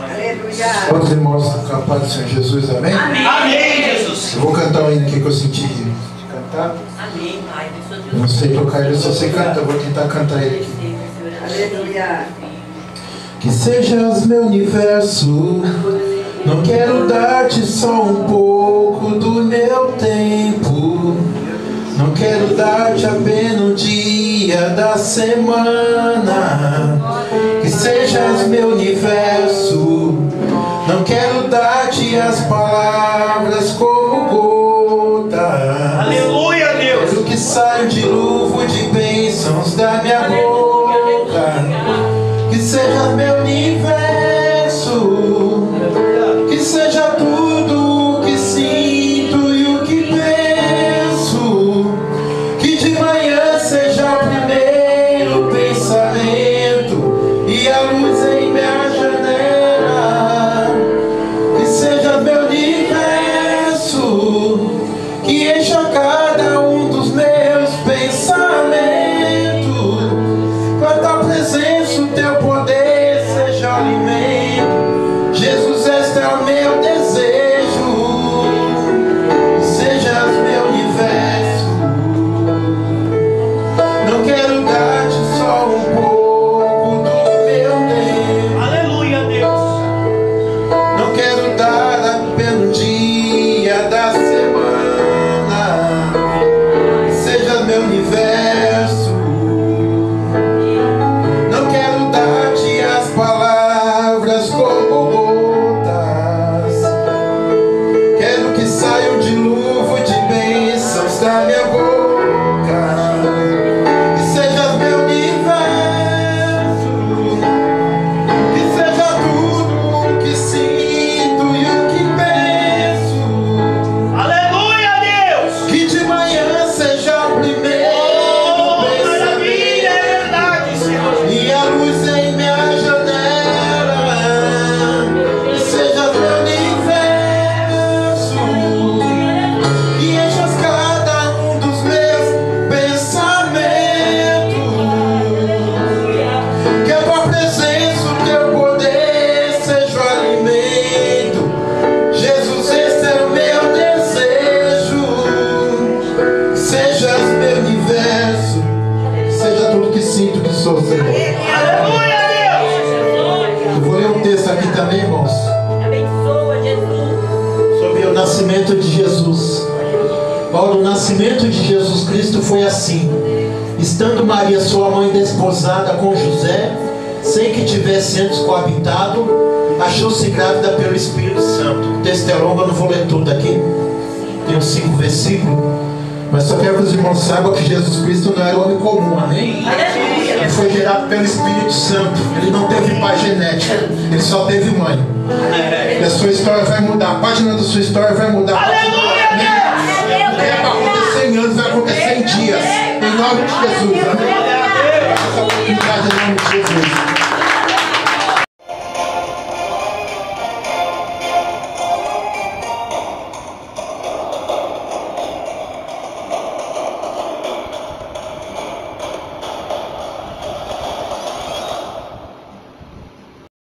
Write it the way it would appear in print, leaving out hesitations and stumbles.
Outros irmãos com a paz do Senhor Jesus, amém? Amém, Jesus. Eu vou cantar um hino aqui que eu senti de cantar. Amém, Pai. Eu não sei tocar ele, só sei cantar. Eu vou tentar cantar ele aqui. Aleluia. Que sejas meu universo. Não quero dar-te só um pouco do meu tempo. Não quero dar-te apenas um dia da semana. Que sejas meu universo. Não quero dar-te as palavras como gota. Aleluia, Deus. Quero que saia um dilúvio de bênçãos da minha boca. Que seja meu universo. Que seja tudo o que sinto e o que penso. Que de manhã seja o primeiro pensamento e a luz em minha janela. Que seja meu universo, que encha cada um dos meus pensamentos. Quanta presença, o teu poder seja o alimento. Jesus, este é o meu desejo. Sejas meu universo. Não quero dar-te só um pouco do meu tempo. Aleluia, Deus. Não quero dar apenas um dia da semana. Seja meu universo. Não quero dar-te as palavras como gotas. Quero que saia um dilúvio de bênçãos da minha boca. Que seja meu universo. Que seja tudo o que sinto e o que penso. Aleluia, Deus. Que de manhã seja o primeiro Maravilha, é verdade, Senhor. pensamento e a luz em minha janela. Que seja meu universo. Que enchas cada um dos meus pensamentos. Que a tua presença, o teu poder seja o alimento. Jesus, esse é o meu desejo. Sejas meu universo. Seja tudo que sinto que sou, Senhor. Aleluia, Deus. Eu vou ler um texto aqui também, irmãos, Abençoa, Jesus. sobre o nascimento de Jesus. Paulo, o nascimento de Jesus Cristo foi assim. Estando Maria, sua mãe, desposada com José, sem que tivesse antes coabitado, achou-se grávida pelo Espírito Santo. O texto é longo, eu não vou ler tudo aqui. Tem uns 5 versículos. Mas só quero que os irmãos saibam que Jesus Cristo não era homem comum, amém? Aleluia. Ele foi gerado pelo Espírito Santo. Ele não teve pai genético. Ele só teve mãe. E a sua história vai mudar. A página da sua história vai mudar. Aleluia, O que é para acontecer em anos vai acontecer em dias. Em nome de Jesus, amém?